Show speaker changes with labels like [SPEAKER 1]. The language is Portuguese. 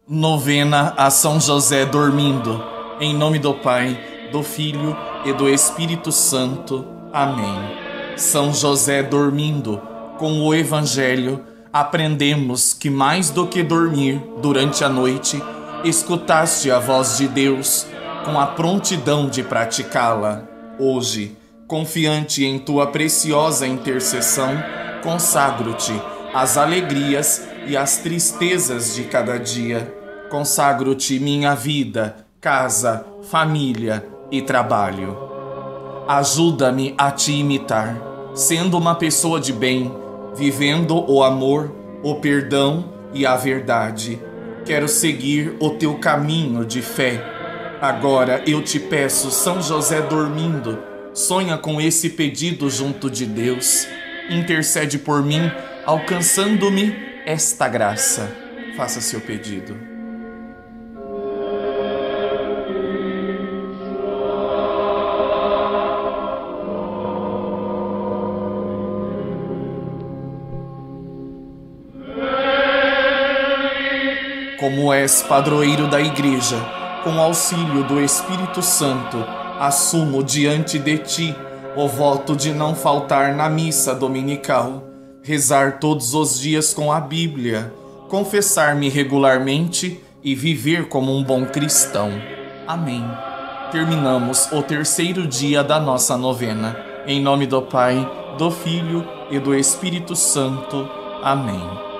[SPEAKER 1] Novena a São José dormindo. Em nome do Pai, do Filho e do Espírito Santo. Amém. São José dormindo, com o Evangelho, aprendemos que mais do que dormir durante a noite, escutaste a voz de Deus com a prontidão de praticá-la. Hoje, confiante em tua preciosa intercessão, consagro-te às alegrias e às tristezas de cada dia. Consagro-te minha vida, casa, família e trabalho. Ajuda-me a te imitar, sendo uma pessoa de bem, vivendo o amor, o perdão e a verdade. Quero seguir o teu caminho de fé. Agora eu te peço, São José dormindo, sonha com esse pedido junto de Deus. Intercede por mim, alcançando-me esta graça. Faça seu pedido. Como és padroeiro da Igreja, com auxílio do Espírito Santo, assumo diante de ti o voto de não faltar na missa dominical, rezar todos os dias com a Bíblia, confessar-me regularmente e viver como um bom cristão. Amém. Terminamos o terceiro dia da nossa novena. Em nome do Pai, do Filho e do Espírito Santo. Amém.